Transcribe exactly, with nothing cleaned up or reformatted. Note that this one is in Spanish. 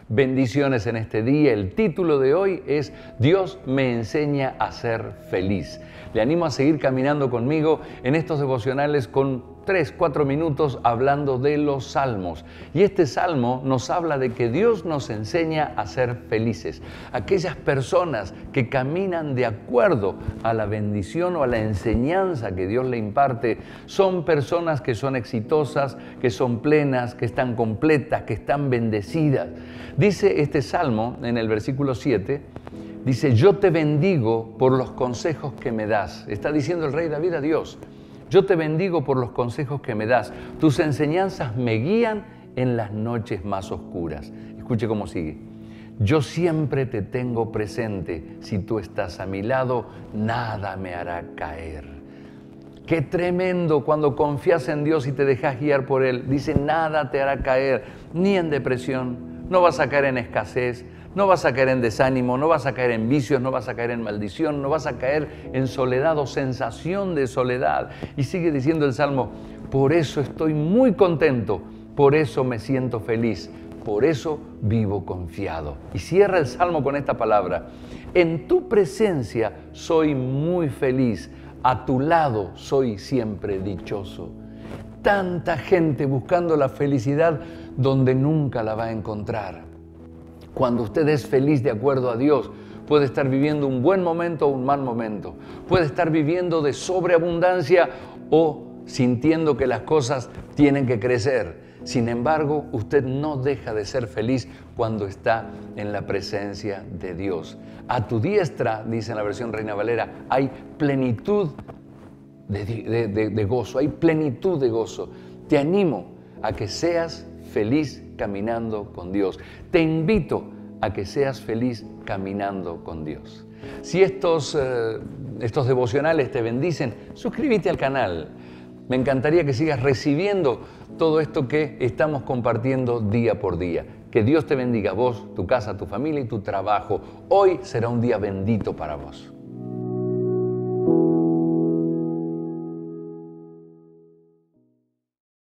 Bendiciones en este día. El título de hoy es Dios me enseña a ser feliz. Le animo a seguir caminando conmigo en estos devocionales con tres, cuatro minutos hablando de los salmos. Y este salmo nos habla de que Dios nos enseña a ser felices. Aquellas personas que caminan de acuerdo a la bendición o a la enseñanza que Dios le imparte son personas que son exitosas, que son plenas, que están completas, que están bendecidas. Dice este salmo en el versículo siete, dice, yo te bendigo por los consejos que me das. Está diciendo el rey David a Dios. Yo te bendigo por los consejos que me das. Tus enseñanzas me guían en las noches más oscuras. Escuche cómo sigue. Yo siempre te tengo presente. Si tú estás a mi lado, nada me hará caer. Qué tremendo cuando confías en Dios y te dejas guiar por Él. Dice, nada te hará caer, ni en depresión, no vas a caer en escasez, no vas a caer en desánimo, no vas a caer en vicios, no vas a caer en maldición, no vas a caer en soledad o sensación de soledad. Y sigue diciendo el Salmo, por eso estoy muy contento, por eso me siento feliz, por eso vivo confiado. Y cierra el Salmo con esta palabra, en tu presencia soy muy feliz, a tu lado soy siempre dichoso. Tanta gente buscando la felicidad donde nunca la va a encontrar. Cuando usted es feliz de acuerdo a Dios, puede estar viviendo un buen momento o un mal momento. Puede estar viviendo de sobreabundancia o sintiendo que las cosas tienen que crecer. Sin embargo, usted no deja de ser feliz cuando está en la presencia de Dios. A tu diestra, dice en la versión Reina Valera, hay plenitud de, de, de, de gozo, hay plenitud de gozo. Te animo a que seas feliz caminando con Dios. Te invito a que seas feliz caminando con Dios. Si estos, eh, estos devocionales te bendicen, suscríbete al canal. Me encantaría que sigas recibiendo todo esto que estamos compartiendo día por día. Que Dios te bendiga a vos, tu casa, tu familia y tu trabajo. Hoy será un día bendito para vos.